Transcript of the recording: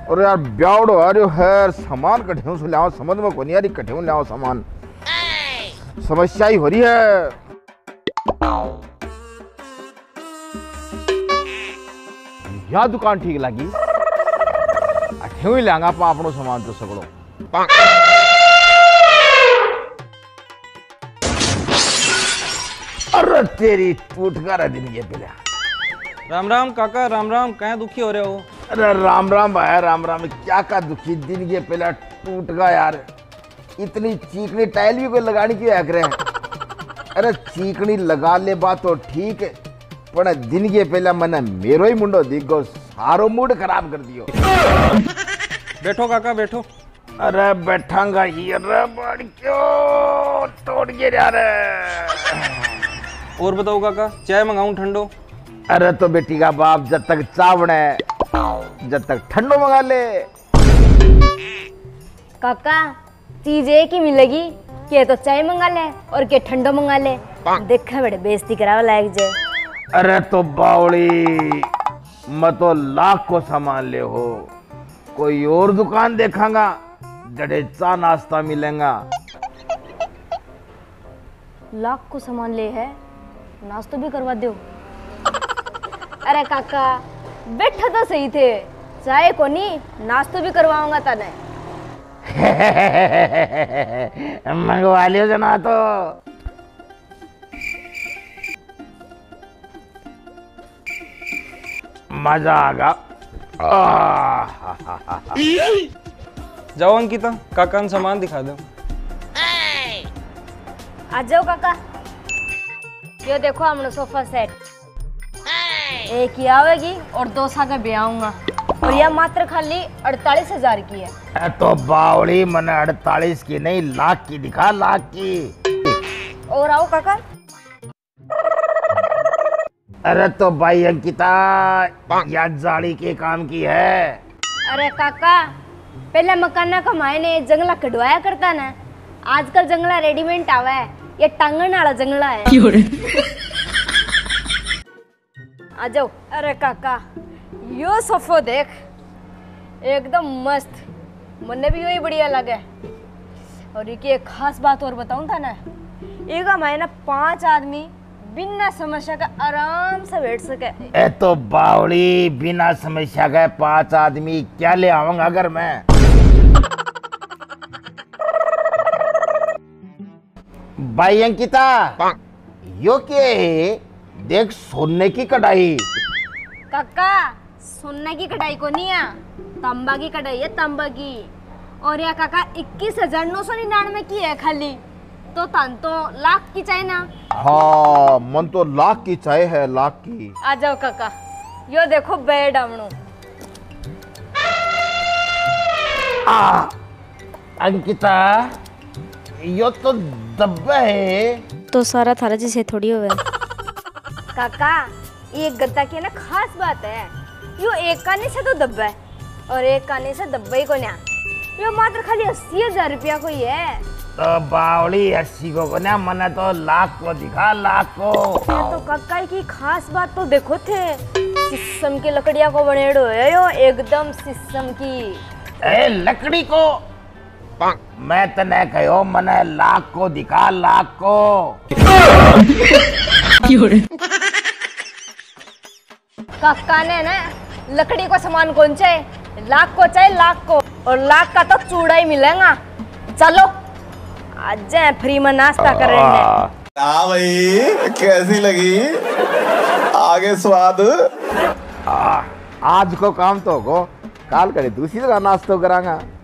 और यार ब्यावड़ो आ रहे है सामान कठे से लाओ, समझ में को नहीं आ रही कठे लाओ सामान, समस्या ही हो रही है। यह दुकान ठीक लगी, अठे ही लांगा पा अपनो सामान तो सगड़ो। अरे तेरी टूट कर दिन ये पहले। राम राम काका, राम राम, कहाँ दुखी हो रहे हो? अरे राम राम भाई, राम राम। क्या का दुखी दिन ये पहले टूट गया यार। इतनी चीकनी टाइल भी कोई लगाने की आग रहे हैं। अरे चीकनी लगा ले बात तो ठीक है, पर दिन के पहले मैंने मेरो ही मुंडो दिख गो, सारो मूड खराब कर दियो। बैठो काका बैठो। अरे बैठांगा ही, अरे बड़ क्यों तोड़ के जा रहे। और बताओ काका, चाय मंगाऊं ठंडो? अरे तो बेटी का बाप, जब तक चावड़ है जब तक ठंडो मंगा ले। काका चीज एक ही मिलेगी, के तो चाय मंगा ले और के ठंडो मंगा ले। देखा बड़े बेइज्जती करावा लायक जे। अरे तो बावड़ी, मैं तो लाख को सामान ले हो, कोई और दुकान देखांगा जड़े चा नाश्ता मिलेगा। लाख को सामान ले है, नाश्तो भी करवा दो। अरे काका बैठा तो सही थे, चाय को नहीं नाश्तो भी करवाऊंगा तने। मंगवा लियो जना तो। मजा आगा। जाओ अंकिता, काका ने सामान दिखा दो। आ जाओ काका, ये देखो हमने सोफा सेट, एक ही आवेगी और 2 साल भी आऊंगा, और यह मात्र खाली 48,000 की है। तो बावड़ी मैंने 48 की नहीं, लाख की दिखा, लाख की। और आओ काका। अरे तो भाई अंकिता, या जाड़ी के काम की है। अरे काका पहले मकाना का मायने जंगला कटवाया करता ना, आजकल जंगला रेडीमेड आवा है, ये टांगन वाला जंगला है। आ जाओ। अरे काका यो सोफो देख, एकदम मस्त, मन्ने भी यही बढ़िया लगे। और एक खास बात और बताऊं था ना, एक मायना 5 आदमी बिना समस्या का आराम से बैठ सके। ए तो बावड़ी, बिना समस्या का 5 आदमी क्या ले आऊंगा अगर मैं। भाई अंकिता, यो के देख, सोने की कढ़ाई। काका सोने की कढ़ाई को नहीं है, तांबा की कढ़ाई है, तांबा की। और या काका 21,999 की है खाली, तो तन तो लाख की चाय ना। हाँ मन तो लाख की चाय है, लाख की। आ जाओ काका, यो देखो बेड हमनो। अंकिता यो तो डब्बा है, तो सारा थारा जैसे थोड़ी होवे। काका ये गद्दा की ना खास बात है, यो एक काने से तो दब्बा है और एक काने से दब्बा ही को ना। यो मात्र खाली 80,000 रुपया को ही है। तो बावड़ी 80 को ना, मना तो लाख को दिखा, लाख को। तो काका की खास बात तो देखो थे, शीशम की लकड़िया को बनेड़ो है यो, एकदम शीशम की। ए लकड़ी को मैं तने कहो, मने लाख को दिखा, लाख को। काका ने ना लकड़ी को सामान कौन चाहिए, लाख को चाहिए, लाख को। और लाख का तो चूड़ा ही मिलेगा। चलो आज जाए फ्री में नाश्ता करेंगे। हाँ भाई, कैसी लगी आगे स्वाद? आज को काम तो को, काल करे दूसरी जगह नाश्ता करांगा।